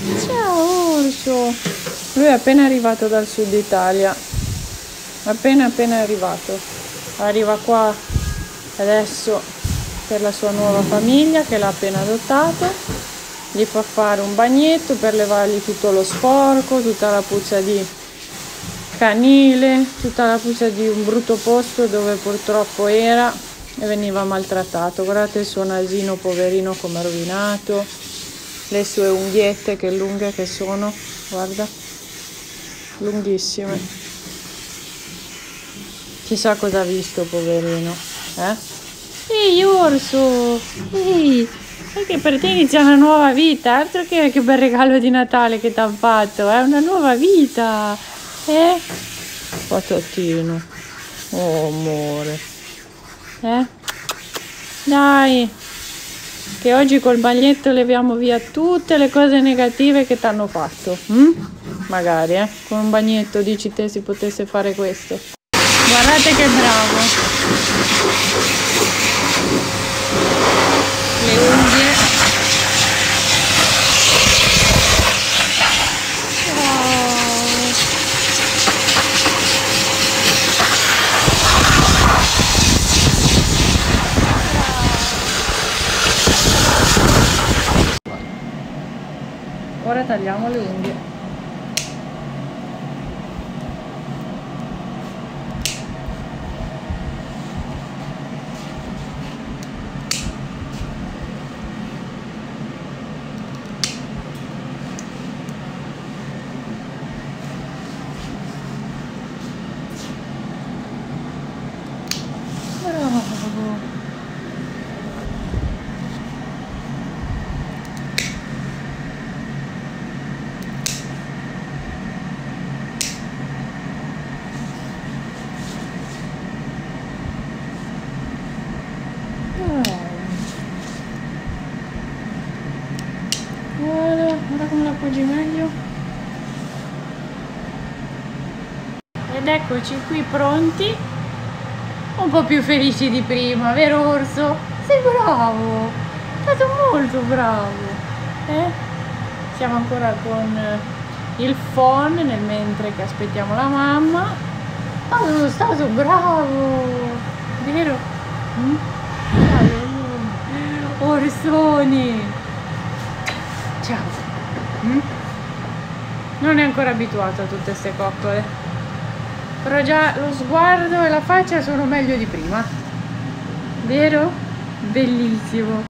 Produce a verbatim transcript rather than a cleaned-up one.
Ciao orso! Lui è appena arrivato dal sud Italia. Appena appena arrivato. Arriva qua adesso per la sua nuova famiglia che l'ha appena adottato. Gli fa fare un bagnetto per levargli tutto lo sporco, tutta la puzza di canile, tutta la puzza di un brutto posto dove purtroppo era e veniva maltrattato. Guardate il suo nasino poverino come è rovinato, le sue unghiette che lunghe che sono, guarda, lunghissime. Chissà cosa ha visto poverino, eh? Ehi orso, ehi, perché per te inizia una nuova vita, altro che che bel regalo di Natale che ti hanno fatto, è una nuova vita, eh? Patatino, oh amore, eh? Dai, che oggi col bagnetto leviamo via tutte le cose negative che ti hanno fatto, hm? Magari, eh? Con un bagnetto dici te si potesse fare questo. Guardate che bravo. Le unghie. Ora tagliamo le unghie. Bravo. Guarda, guarda come la appoggi meglio. Ed eccoci qui pronti, un po' più felici di prima, vero orso? Sei bravo, sei stato molto bravo, eh? Siamo ancora con il phon nel mentre che aspettiamo la mamma. Ma sono stato bravo, vero? Mm? Orsoni, ciao. Mm? Non è ancora abituato a tutte queste coccole, però già lo sguardo e la faccia sono meglio di prima, vero? Bellissimo.